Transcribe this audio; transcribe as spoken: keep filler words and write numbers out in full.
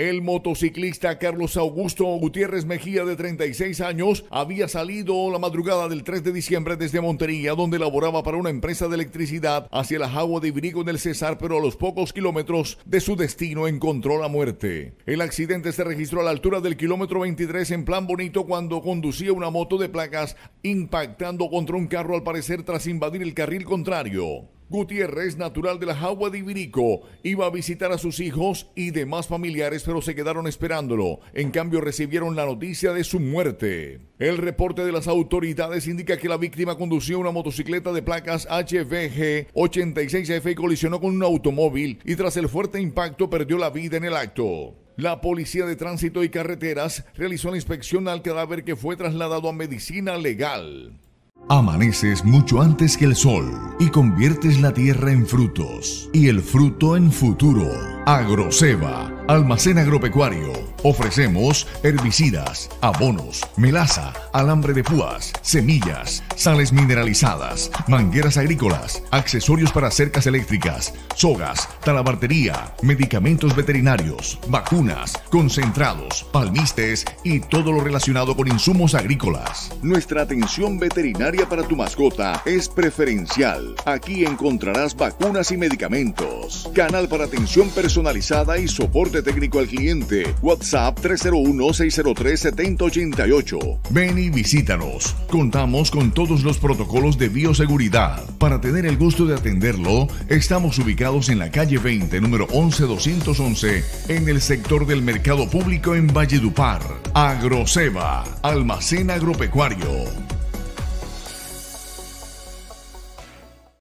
El motociclista Carlos Augusto Gutiérrez Mejía, de treinta y seis años, había salido la madrugada del tres de diciembre desde Montería, donde laboraba para una empresa de electricidad, hacia la Jagua de Ibirico en el Cesar, pero a los pocos kilómetros de su destino encontró la muerte. El accidente se registró a la altura del kilómetro veintitrés en Plan Bonito, cuando conducía una moto de placas, impactando contra un carro, al parecer tras invadir el carril contrario. Gutiérrez, natural de la Jagua de Ibirico, iba a visitar a sus hijos y demás familiares, pero se quedaron esperándolo. En cambio, recibieron la noticia de su muerte. El reporte de las autoridades indica que la víctima conducía una motocicleta de placas H V G ochenta y seis F y colisionó con un automóvil, y tras el fuerte impacto perdió la vida en el acto. La Policía de Tránsito y Carreteras realizó la inspección al cadáver, que fue trasladado a medicina legal. Amaneces mucho antes que el sol y conviertes la tierra en frutos y el fruto en futuro. Agroceba, almacén agropecuario. Ofrecemos herbicidas, abonos, melaza, alambre de púas, semillas, sales mineralizadas, mangueras agrícolas, accesorios para cercas eléctricas, sogas, talabartería, medicamentos veterinarios, vacunas, concentrados, palmistes y todo lo relacionado con insumos agrícolas. Nuestra atención veterinaria para tu mascota es preferencial. Aquí encontrarás vacunas y medicamentos. Canal para atención personalizada y soporte técnico al cliente. WhatsApp tres cero uno, seis cero tres, siete cero ocho ocho. Ven y visítanos. Contamos con todos los protocolos de bioseguridad. Para tener el gusto de atenderlo, estamos ubicados en la calle veinte, número once doscientos once, en el sector del Mercado Público en Valledupar. Agroceba, almacén agropecuario.